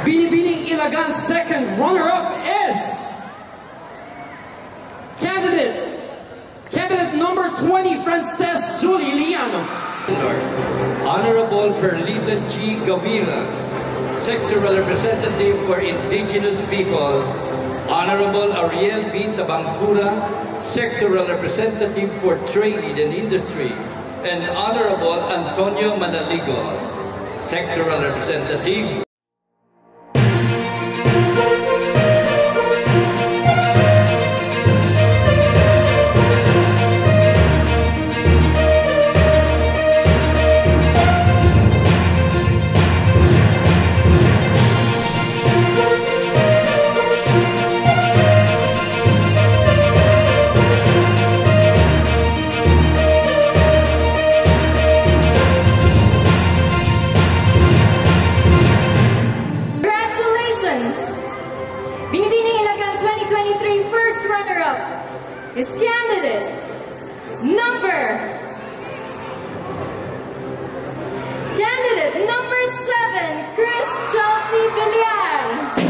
Binibining Ilagan second runner-up is candidate number 20, Frances Julie Leaño. Honorable Perlita G. Gavira, Sectoral Representative for Indigenous People. Honorable Ariel B. Tabangkura, Sectoral Representative for Trade and Industry. And Honorable Antonio Manaligo, Sectoral Representative. Is candidate number 7, Kris Villar.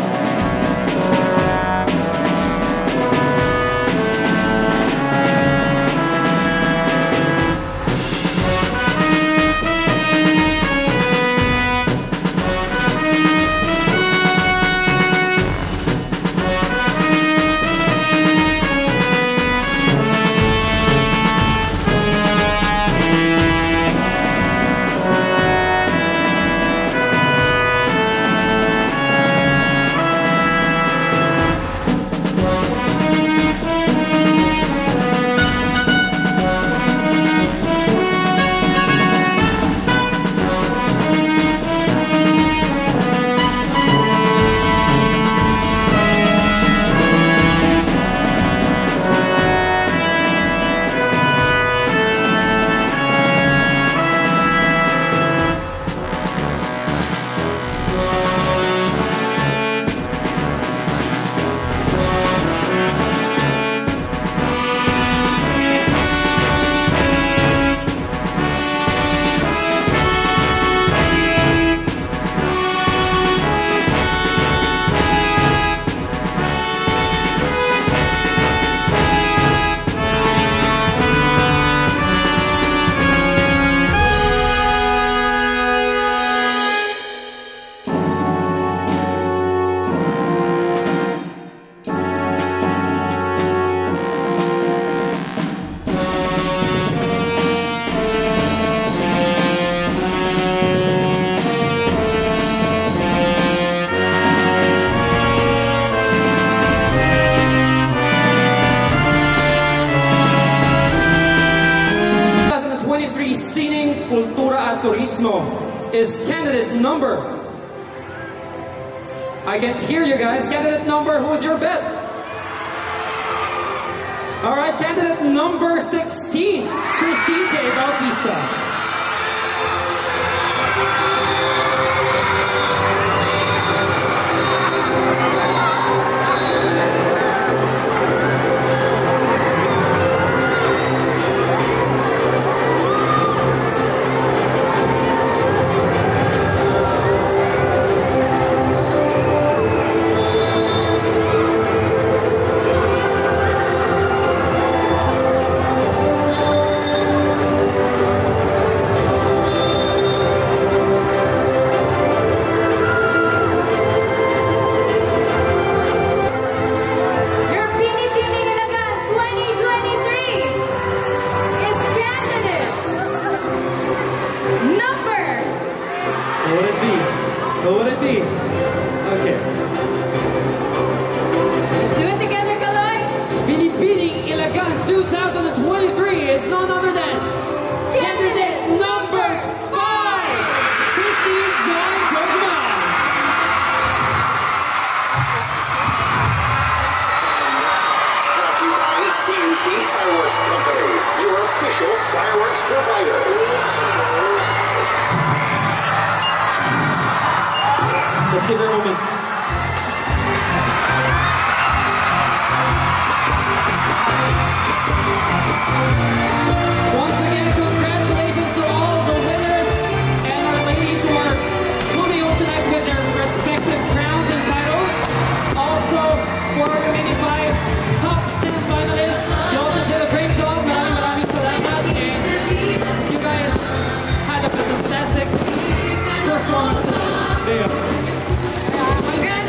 Kultura at Turismo is candidate number. I can't hear you guys. Candidate number, who's your bet? All right, candidate number 16, Kristine Bautista. What would it be? Okay. Let's do it together, Kaloy. Binibining Ilagan 2023 is none other than candidate number 5, Kristine Guzman. Brought to you by CUC Fireworks Company, your official fireworks provider. Let's give her a moment. Once again, congratulations to all the winners and our ladies who are coming home tonight with their respective crowns. performance tonight. Congratulations.